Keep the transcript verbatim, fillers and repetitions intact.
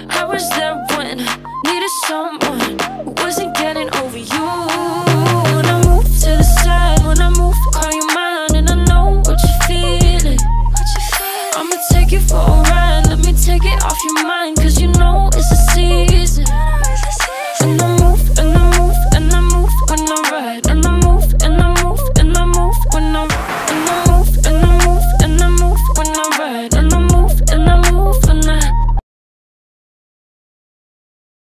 I was there when needed someone who wasn't getting over you.